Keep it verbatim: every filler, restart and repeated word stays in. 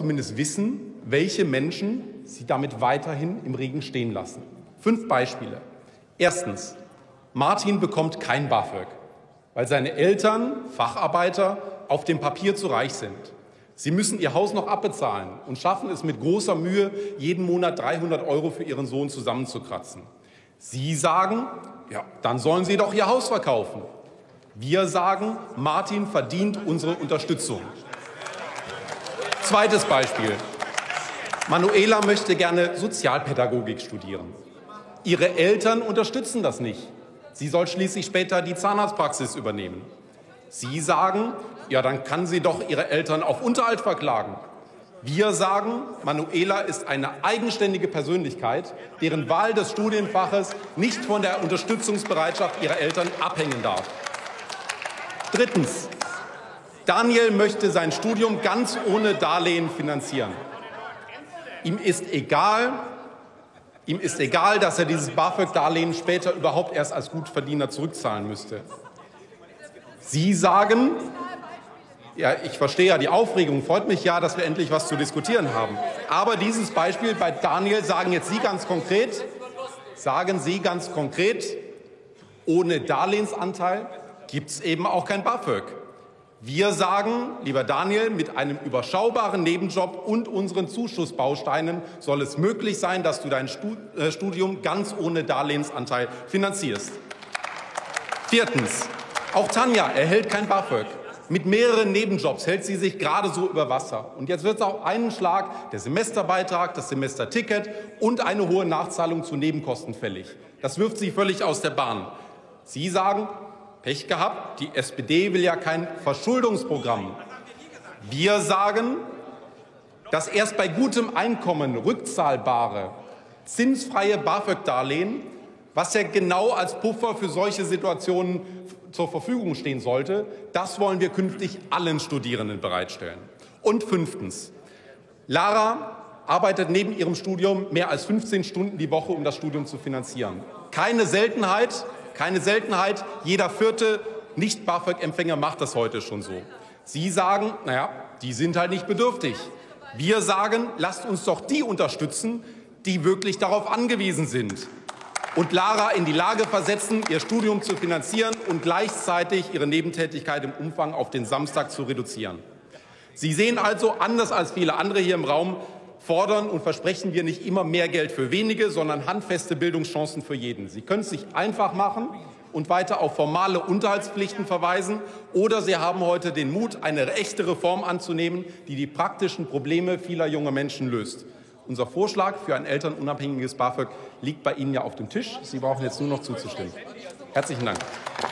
zumindest wissen, welche Menschen Sie damit weiterhin im Regen stehen lassen. Fünf Beispiele. Erstens. Martin bekommt kein BAföG, weil seine Eltern, Facharbeiter, auf dem Papier zu reich sind. Sie müssen ihr Haus noch abbezahlen und schaffen es mit großer Mühe, jeden Monat dreihundert Euro für ihren Sohn zusammenzukratzen. Sie sagen, ja, dann sollen Sie doch Ihr Haus verkaufen. Wir sagen, Martin verdient unsere Unterstützung. Zweites Beispiel. Manuela möchte gerne Sozialpädagogik studieren. Ihre Eltern unterstützen das nicht. Sie soll schließlich später die Zahnarztpraxis übernehmen. Sie sagen, ja, dann kann sie doch ihre Eltern auf Unterhalt verklagen. Wir sagen, Manuela ist eine eigenständige Persönlichkeit, deren Wahl des Studienfaches nicht von der Unterstützungsbereitschaft ihrer Eltern abhängen darf. Drittens. Daniel möchte sein Studium ganz ohne Darlehen finanzieren. Ihm ist egal, ihm ist egal, dass er dieses BAföG-Darlehen später überhaupt erst als Gutverdiener zurückzahlen müsste. Sie sagen, ja, ich verstehe ja die Aufregung, freut mich ja, dass wir endlich was zu diskutieren haben. Aber dieses Beispiel bei Daniel sagen jetzt Sie ganz konkret, sagen Sie ganz konkret, ohne Darlehensanteil gibt es eben auch kein BAföG. Wir sagen, lieber Daniel, mit einem überschaubaren Nebenjob und unseren Zuschussbausteinen soll es möglich sein, dass du dein Studium ganz ohne Darlehensanteil finanzierst. Viertens. Auch Tanja erhält kein BAföG. Mit mehreren Nebenjobs hält sie sich gerade so über Wasser. Und jetzt wird auf einen Schlag der Semesterbeitrag, das Semesterticket und eine hohe Nachzahlung zu Nebenkosten fällig. Das wirft sie völlig aus der Bahn. Sie sagen, Pech gehabt, die S P D will ja kein Verschuldungsprogramm. Wir sagen, dass erst bei gutem Einkommen rückzahlbare, zinsfreie BAföG-Darlehen, was ja genau als Puffer für solche Situationen zur Verfügung stehen sollte, das wollen wir künftig allen Studierenden bereitstellen. Und fünftens. Lara arbeitet neben ihrem Studium mehr als fünfzehn Stunden die Woche, um das Studium zu finanzieren. Keine Seltenheit, keine Seltenheit, jeder vierte Nicht-BAföG-Empfänger macht das heute schon so. Sie sagen, naja, die sind halt nicht bedürftig. Wir sagen, lasst uns doch die unterstützen, die wirklich darauf angewiesen sind. Und Lara in die Lage versetzen, ihr Studium zu finanzieren und gleichzeitig ihre Nebentätigkeit im Umfang auf den Samstag zu reduzieren. Sie sehen also, anders als viele andere hier im Raum, fordern und versprechen wir nicht immer mehr Geld für wenige, sondern handfeste Bildungschancen für jeden. Sie können es sich einfach machen und weiter auf formale Unterhaltspflichten verweisen, oder Sie haben heute den Mut, eine echte Reform anzunehmen, die die praktischen Probleme vieler junger Menschen löst. Unser Vorschlag für ein elternunabhängiges BAföG liegt bei Ihnen ja auf dem Tisch. Sie brauchen jetzt nur noch zuzustimmen. Herzlichen Dank.